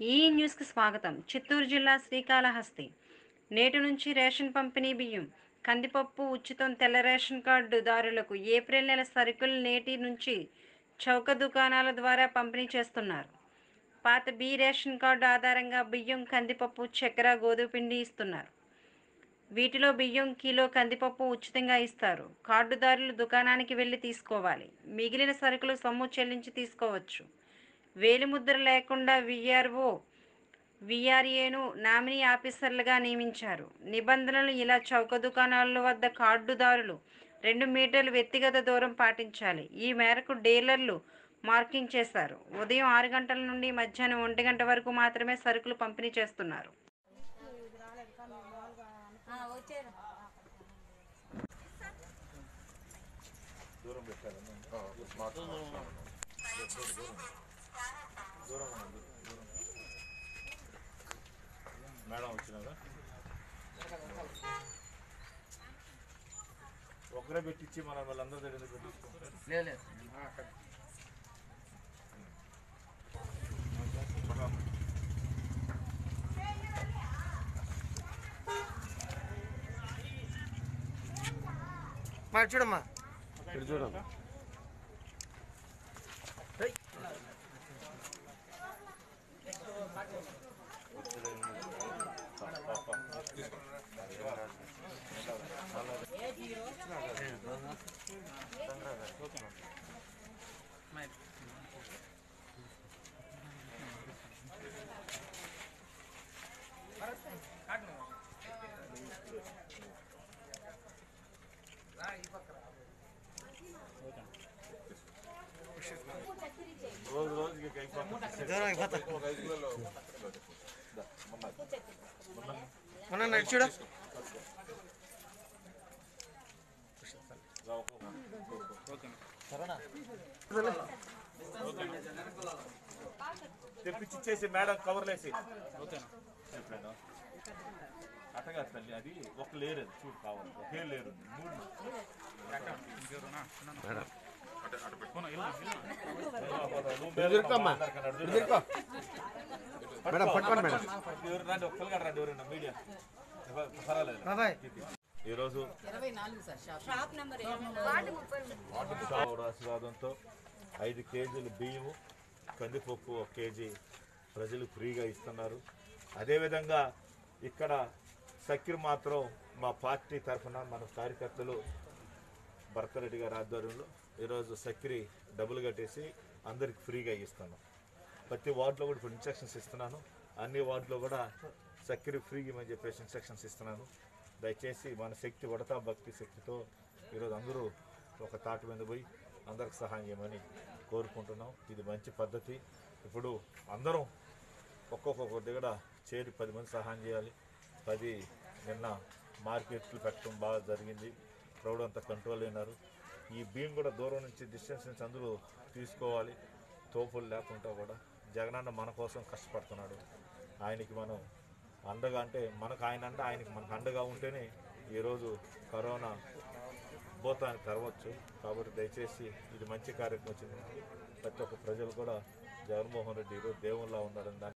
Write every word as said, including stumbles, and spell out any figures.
ఈ న్యూస్కి స్వాగతం. చిత్తూరు జిల్లా శ్రీకాళహస్తి నేటి నుంచి రేషన్ పంపిణీ బియ్యం కందిపప్పు ఉచితం. తెల్ల రేషన్ కార్డుదారులకు ఏప్రిల్ నెల సరుకులు నేటి నుంచి చౌక దుకాణాల ద్వారా పంపిణీ చేస్తున్నారు. పాత బి రేషన్ కార్డు ఆధారంగా బియ్యం, కందిపప్పు, చక్కెర, గోధుమ పిండి ఇస్తున్నారు. వీటిలో బియ్యం కిలో, కందిపప్పు ఉచితంగా ఇస్తారు. కార్డుదారులు దుకాణానికి వెళ్ళి తీసుకోవాలి. మిగిలిన సరుకులు సొమ్ము చెల్లించి తీసుకోవచ్చు. వేలిముద్ర లేకుండా విఆర్ఓ, విఆర్ఏను నామినీ ఆఫీసర్లుగా నియమించారు. నిబంధనలు ఇలా: చౌక దుకాణాల వద్ద కార్డుదారులు రెండు మీటర్లు వ్యక్తిగత దూరం పాటించాలి. ఈ మేరకు డీలర్లు మార్కింగ్ చేశారు. ఉదయం ఆరు గంటల నుండి మధ్యాహ్నం ఒంటి గంట వరకు మాత్రమే సరుకులు పంపిణీ చేస్తున్నారు. దూరం పెట్టారు మేడం వచ్చినారా? ఒకరే పెట్టించి మనం వాళ్ళందరి దగ్గర పెట్టించుకుంటారు. మరి చూడమ్మా చూడమ్మా రోజు రోజుకి మొన్న చూడ తెప్పించేసి మేడం కవర్లేసి అట్టగా తల్లి. అది ఒక లేరు, అది చూడు కావాలి. ఒకే లేరు మూడు మీడియా ఈరోజు ఆశీర్వాదంతో ఐదు కేజీలు బియ్యము, కందిపప్పు ఒక కేజీ ప్రజలు ఫ్రీగా ఇస్తున్నారు. అదేవిధంగా ఇక్కడ చక్కెర మాత్రం మా పార్టీ తరఫున మన కార్యకర్తలు భరతరెడ్డి గారి ఆధ్వర్యంలో ఈరోజు చక్కెర డబ్బులు కట్టేసి అందరికి ఫ్రీగా ఇస్తున్నాను. ప్రతి వార్డులో కూడా ఇప్పుడు ఇన్స్ట్రక్షన్స్ ఇస్తున్నాను. అన్ని వార్డులో కూడా చక్కెర ఫ్రీగా ఇవ్వమని చెప్పేసి ఇన్స్ట్రక్షన్స్ ఇస్తున్నాను. దయచేసి మన శక్తి ఉడతా భక్తి శక్తితో ఈరోజు అందరూ ఒక తాటి మీద పోయి అందరికి సహాయం చేయమని కోరుకుంటున్నాం. ఇది మంచి పద్ధతి. ఇప్పుడు అందరం ఒక్కొక్క దగ్గర చేరి పది మంది సహాయం చేయాలి. పది నిన్న మార్కెట్లు పెట్టడం బాగా జరిగింది. క్రౌడ్ అంతా కంట్రోల్ అయినారు. ఈ బియ్యం కూడా దూరం నుంచి డిస్టెన్స్ నుంచి అందరూ తీసుకోవాలి. తోపులు లేకుండా కూడా జగనన్న మన కోసం కష్టపడుతున్నాడు. ఆయనకి మనం అండగా, అంటే మనకు ఆయన అంటే ఆయనకి మనకు అండగా ఉంటేనే ఈరోజు కరోనా భూతాన్ని తెరవచ్చు. కాబట్టి దయచేసి ఇది మంచి కార్యక్రమం వచ్చింది. ప్రతి ఒక్క ప్రజలు కూడా జగన్మోహన్ రెడ్డి ఈరోజు దేవుళ్ళ ఉన్నాడని దాన్ని